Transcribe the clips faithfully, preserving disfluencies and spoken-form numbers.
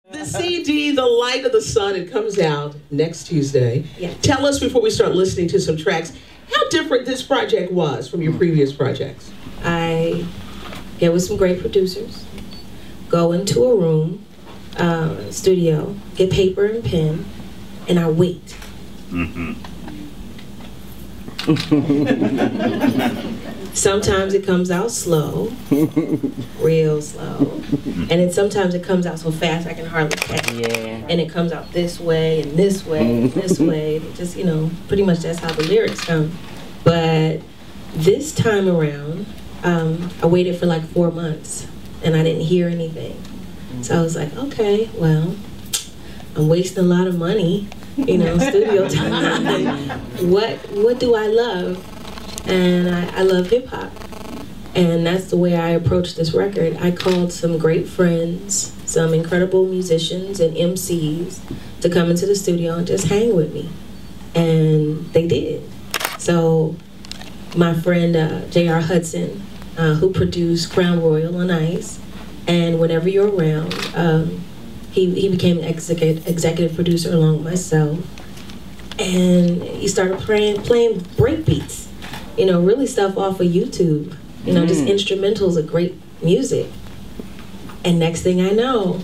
The C D, The Light of the Sun, it comes out next Tuesday. Yeah. Tell us before we start listening to some tracks, how different this project was from your previous projects. I get with some great producers, go into a room, uh, studio, get paper and pen, and I wait. Mm-hmm. Sometimes it comes out slow, real slow, and then sometimes it comes out so fast I can hardly catch it. Yeah. And it comes out this way and this way and this way. It just, you know, pretty much that's how the lyrics come. But this time around, um, I waited for like four months and I didn't hear anything. So I was like, okay, well, I'm wasting a lot of money, you know, studio time. what what do I love? And I, I love hip hop. And that's the way I approached this record. I called some great friends, some incredible musicians and M Cs to come into the studio and just hang with me. And they did. So my friend uh, J R Hudson, uh, who produced Crown Royal on Ice, and Whenever You're Around, um, he, he became an executive, executive producer along with myself. And he started playing, playing breakbeats, you know, really stuff off of YouTube, you know, mm. just instrumentals of great music. And next thing I know,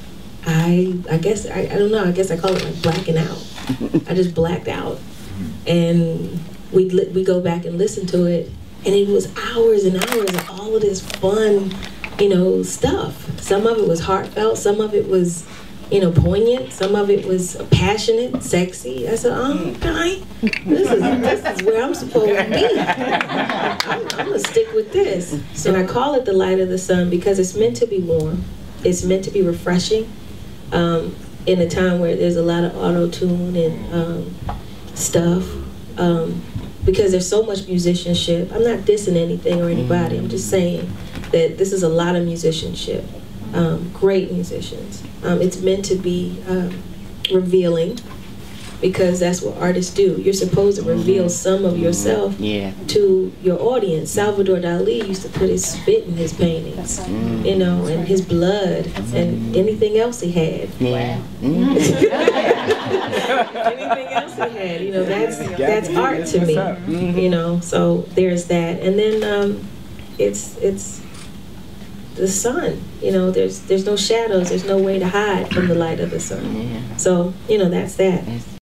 I I guess, I, I don't know, I guess I call it like blacking out. I just blacked out. And we we go back and listen to it, and it was hours and hours of all of this fun, you know, stuff. Some of it was heartfelt, some of it was, you know, poignant, some of it was passionate, sexy. I said, oh, okay, this is, this is where I'm supposed to be. I'm, I'm gonna stick with this. So I call it The Light of the Sun because it's meant to be warm. It's meant to be refreshing um, in a time where there's a lot of auto-tune and um, stuff. Um, because there's so much musicianship. I'm not dissing anything or anybody. I'm just saying that this is a lot of musicianship. Um, great musicians. Um, it's meant to be um, revealing because that's what artists do. You're supposed to reveal some of yourself yeah. to your audience. Salvador Dali used to put his spit in his paintings, mm. you know, and his blood and anything else he had. Yeah. Anything else he had, you know, that's that's art to me, you know. So there's that, and then um, it's it's. the sun, you know, there's there's no shadows, there's no way to hide from the light of the sun. Yeah. So, you know, that's that.